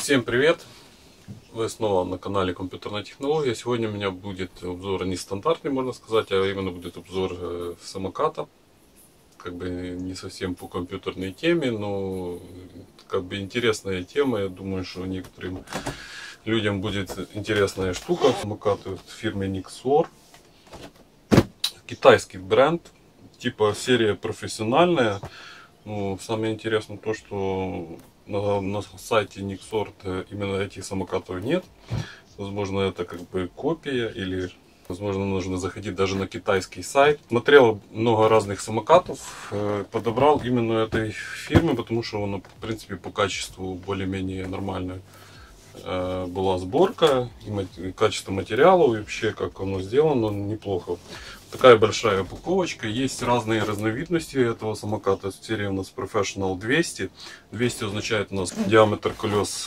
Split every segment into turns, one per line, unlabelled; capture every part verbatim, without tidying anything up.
Всем привет! Вы снова на канале Компьютерная технология. Сегодня у меня будет обзор нестандартный, можно сказать, а именно будет обзор самоката. Как бы не совсем по компьютерной теме, но как бы интересная тема. Я думаю, что некоторым людям будет интересная штука. Самокаты фирмы Nixor. Китайский бренд, типа серия профессиональная. Ну, самое интересное то, что на, на сайте Nixor именно этих самокатов нет. Возможно, это как бы копия, или возможно нужно заходить даже на китайский сайт. Смотрел много разных самокатов, подобрал именно этой фирмы, потому что он, в принципе, по качеству более-менее нормальная была сборка, и качество материалов, и вообще как оно сделано, неплохо. Такая большая упаковочка. Есть разные разновидности этого самоката. Серия у нас Professional двести. двести означает у нас диаметр колес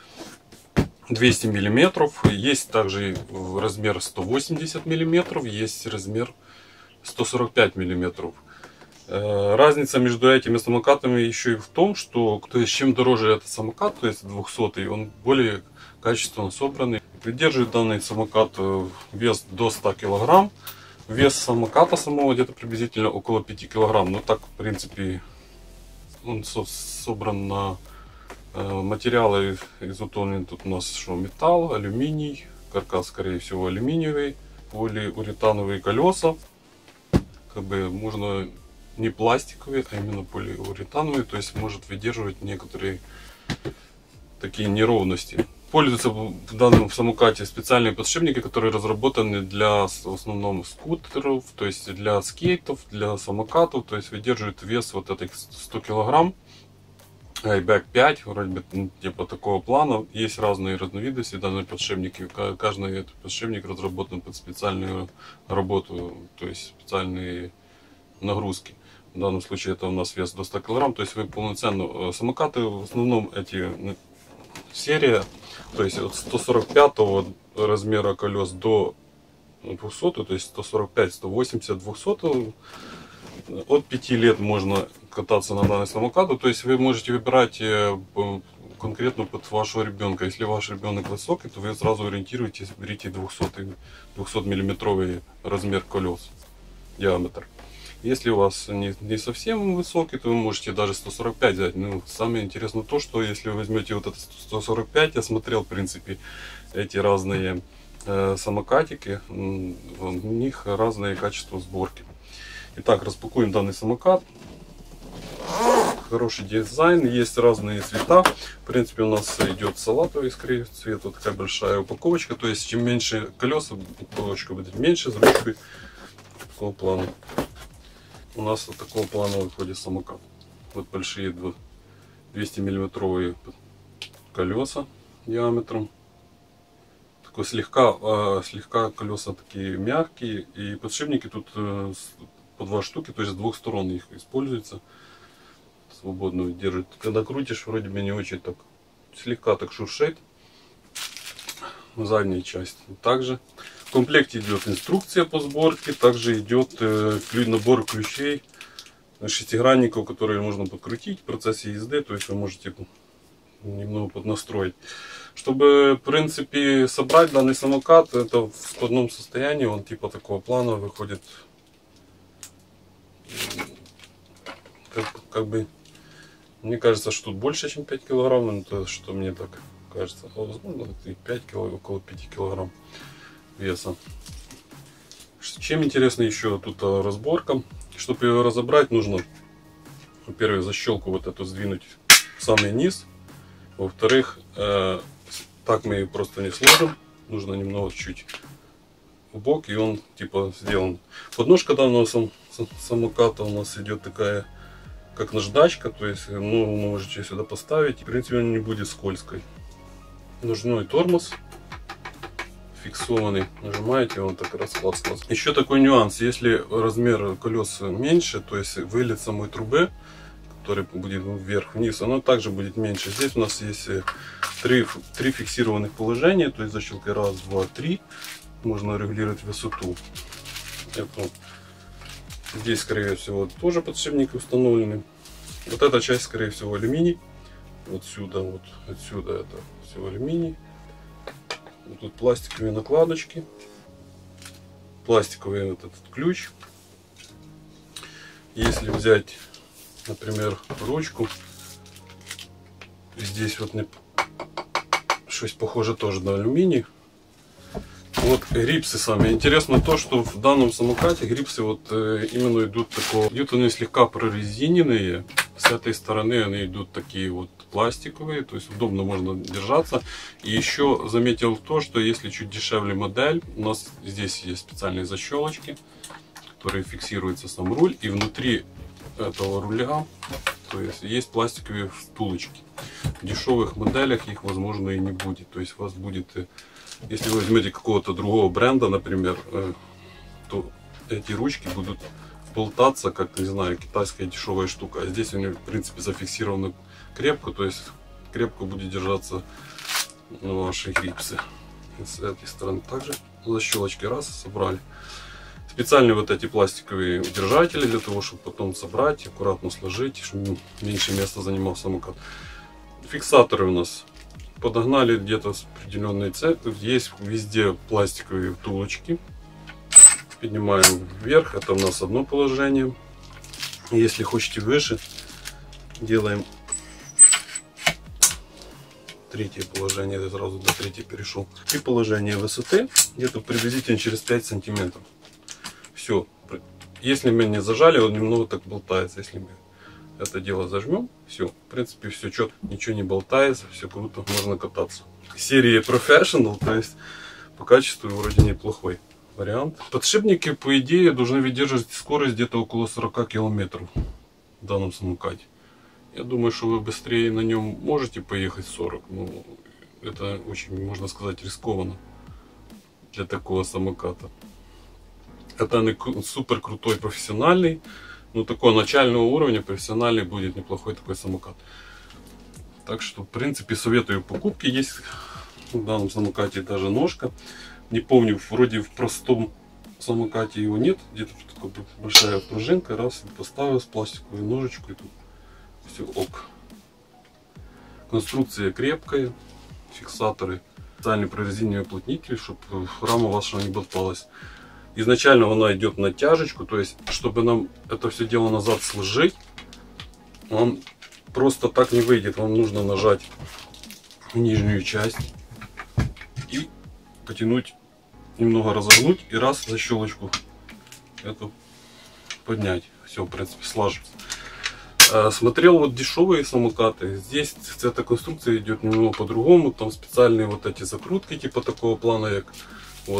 двести миллиметров. Есть также размер сто восемьдесят миллиметров. Есть размер сто сорок пять миллиметров. Разница между этими самокатами еще и в том, что то есть, чем дороже этот самокат, то есть двухсотый, он более качественно собранный. Выдерживает данный самокат вес до ста килограмм. Вес самоката самого где-то приблизительно около пяти килограмм. Но так, в принципе, он собран на материалы изготовлены. Тут у нас что, металл, алюминий, каркас, скорее всего, алюминиевый, полиуретановые колеса. Как бы можно не пластиковые, а именно полиуретановые, то есть может выдерживать некоторые такие неровности. Пользуются в данном самокате специальные подшипники, которые разработаны для в основном скутеров, то есть для скейтов, для самокатов, то есть выдерживает вес вот этих сто килограмм. Айбэк пять, вроде бы типа такого плана. Есть разные разновидности данной подшипники. Каждый этот подшипник разработан под специальную работу, то есть специальные нагрузки. В данном случае это у нас вес до ста килограмм, то есть вы полноценно самокаты, в основном эти серия, то есть от сто сорок пятого размера колес до двухсотого, то есть сто сорок пять, сто восемьдесят, двухсотого, от пяти лет можно кататься на данной самокату, то есть вы можете выбирать конкретно под вашего ребенка. Если ваш ребенок высокий, то вы сразу ориентируетесь, берите двухсотый, двухсотмиллиметровый размер колес, диаметр. Если у вас не, не совсем высокий, то вы можете даже сто сорок пять взять. Ну, самое интересное то, что если вы возьмете вот этот сто сорок пять, я смотрел, в принципе, эти разные э, самокатики, у них разные качества сборки. Итак, распакуем данный самокат. Хороший дизайн, есть разные цвета. В принципе, у нас идет салатовый, скорее, цвет. Вот такая большая упаковочка. То есть, чем меньше колеса, упаковочка будет меньше, с ручкой такого плана. У нас вот такого плана выходит самокат. Вот большие двести миллиметровые колеса диаметром. Такой слегка, слегка колеса такие мягкие. И подшипники тут по два штуки, то есть с двух сторон их используется. Свободно держит. Когда крутишь, вроде бы не очень так. Слегка так шуршит. Задняя часть также. В комплекте идет инструкция по сборке, также идет э, набор ключей шестигранников, которые можно подкрутить в процессе езды, то есть вы можете немного поднастроить. Чтобы, в принципе, собрать данный самокат, это в складном состоянии, он типа такого плана выходит, как, как бы, мне кажется, что тут больше, чем пять килограмм, но это что мне так кажется, а возможно и пять килограмм, около пяти килограмм веса. Чем интересна еще тут разборка? Чтобы ее разобрать, нужно, во-первых, защелку вот эту сдвинуть в самый низ. Во-вторых, э, так мы ее просто не сложим. Нужно немного чуть в бок, и он типа сделан. Подножка данного сам, самоката у нас идет такая, как наждачка, то есть ну, вы можете сюда поставить. В принципе, он не будет скользкой. Ножной тормоз фиксованный, нажимаете, он так раз, класс, класс. Еще такой нюанс, если размер колес меньше, то есть вылет самой трубы, который будет вверх-вниз, оно также будет меньше. Здесь у нас есть три, три фиксированных положения, то есть защелкой раз, два, три можно регулировать высоту. Это, здесь, скорее всего, тоже подшипники установлены. Вот эта часть, скорее всего, алюминий. Вот сюда, вот отсюда это все алюминий. Вот тут пластиковые накладочки. Пластиковый вот этот ключ. Если взять, например, ручку, здесь вот не что-то похоже тоже на алюминий. Вот грипсы сами. Интересно то, что в данном самокате грипсы вот э, именно идут такого. Идут они слегка прорезиненные. С этой стороны они идут такие вот пластиковые, то есть удобно можно держаться. И еще заметил то, что если чуть дешевле модель, у нас здесь есть специальные защелочки, которые фиксируется сам руль, и внутри этого руля, то есть есть пластиковые втулочки. В дешевых моделях их возможно и не будет. То есть у вас будет, если вы возьмете какого-то другого бренда, например, то эти ручки будут болтаться, как, не знаю, китайская дешевая штука. А здесь они, в принципе, зафиксированы крепко, то есть крепко будет держаться ваши грипсы. И с этой стороны также защелочки раз собрали. Специальные вот эти пластиковые удержатели для того, чтобы потом собрать, аккуратно сложить, чтобы меньше места занимал самокат. Фиксаторы у нас подогнали где-то с определенной целью. Есть везде пластиковые втулочки. Поднимаем вверх, это у нас одно положение. Если хотите выше, делаем третье положение, я сразу до третьего перешел. И положение высоты где-то приблизительно через пять сантиметров. Все. Если мы не зажали, он немного так болтается. Если мы это дело зажмем, все. В принципе, все четко, ничего не болтается, все круто, можно кататься. Серия Professional, то есть по качеству вроде неплохой вариант. Подшипники, по идее, должны выдерживать скорость где-то около сорока километров в данном самокате. Я думаю, что вы быстрее на нем можете поехать сорок, но это очень, можно сказать, рискованно для такого самоката. Это не супер крутой профессиональный, но такого начального уровня профессиональный будет неплохой такой самокат. Так что, в принципе, советую покупки. Есть в данном самокате даже ножка. Не помню, вроде в простом самокате его нет. Где-то такая большая пружинка. Раз, поставил с пластиковой ножичкой. Тут все ок. Конструкция крепкая. Фиксаторы. Специальный прорезиновый уплотнитель, чтобы рама ваша не болталась. Изначально она идет на тяжечку. То есть, чтобы нам это все дело назад сложить, он просто так не выйдет. Вам нужно нажать нижнюю часть и потянуть, немного разогнуть и раз защелочку эту поднять. Все, в принципе, слаживается. Смотрел вот дешевые самокаты. Здесь эта конструкция идет немного по-другому. Там специальные вот эти закрутки типа такого плана, как вот,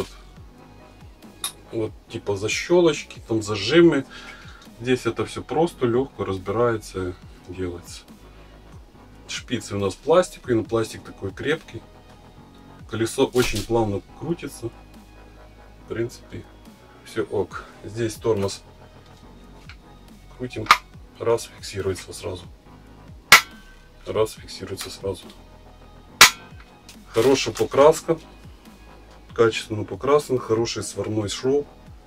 вот типа защелочки, там зажимы. Здесь это все просто, легко разбирается, делается. Шпицы у нас пластиковые, но пластик такой крепкий. Колесо очень плавно крутится. В принципе, все ок. Здесь тормоз. Крутим. Раз, фиксируется сразу. Раз, фиксируется сразу. Хорошая покраска. Качественно покрашен. Хороший сварной шов.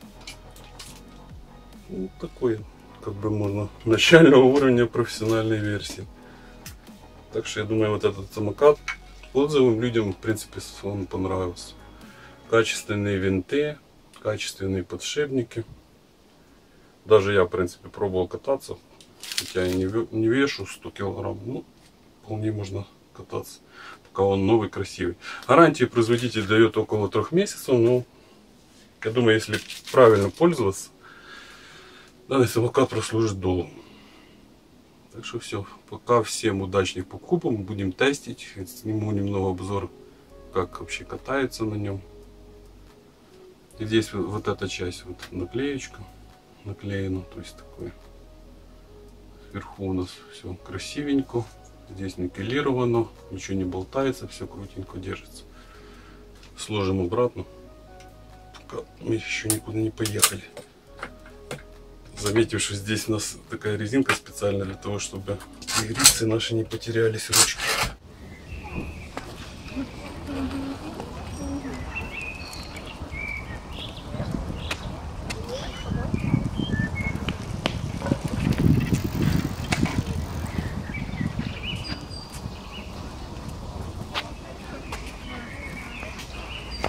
Ну, такой, как бы можно, начального уровня профессиональной версии. Так что я думаю, вот этот самокат отзывам людям, в принципе, он понравился. Качественные винты, качественные подшипники. Даже я, в принципе, пробовал кататься. Хотя я не, не вешу сто килограмм. Ну, вполне можно кататься. Пока он новый, красивый. Гарантию производитель дает около трех месяцев. Но я думаю, если правильно пользоваться, данный самокат прослужит долго. Так что все. Пока всем удачных покупок. Будем тестить. Сниму немного обзор, как вообще катается на нем. И здесь вот эта часть, вот наклеечка наклеена. То есть такой. Сверху у нас все красивенько. Здесь никелировано. Ничего не болтается. Все крутенько держится. Сложим обратно. Пока мы еще никуда не поехали. Заметив, что здесь у нас такая резинка специальная для того, чтобы грипсы наши не потерялись, ручки.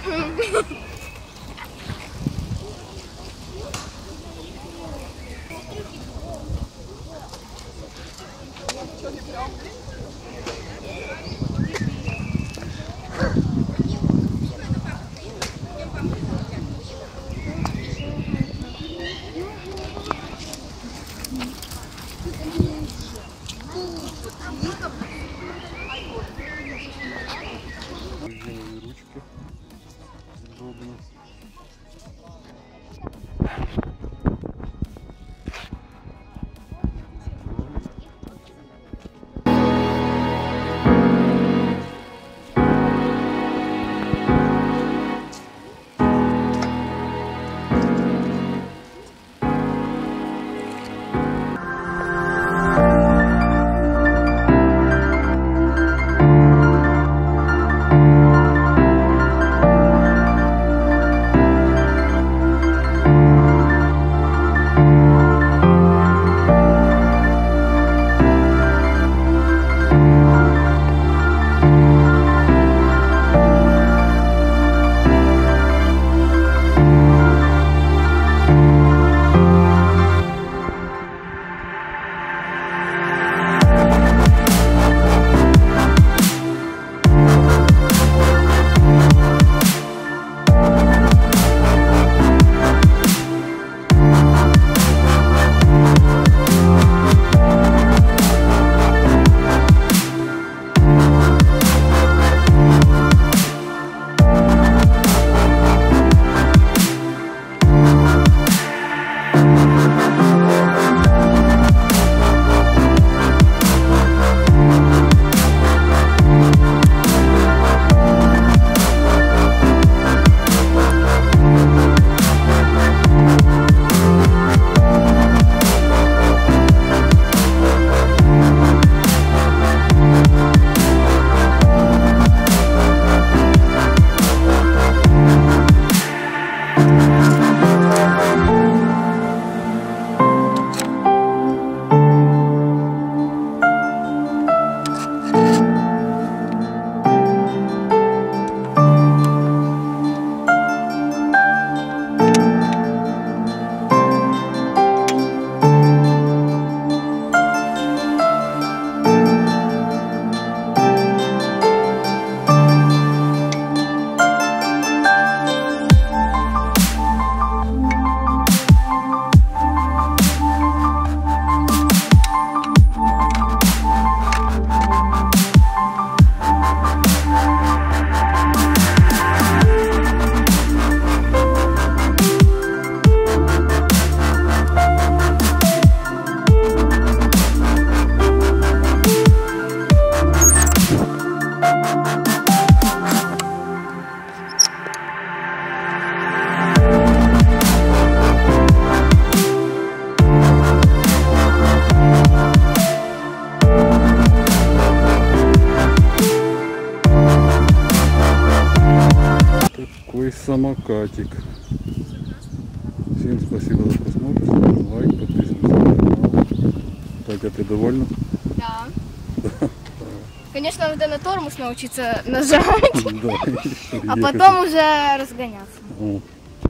Резиновые ручки удобно. Самокатик. Всем спасибо за просмотр, ставим лайк, подписываемся на канал. Так, а ты довольна?
Да. Конечно, надо на тормоз научиться нажать, а потом уже разгоняться.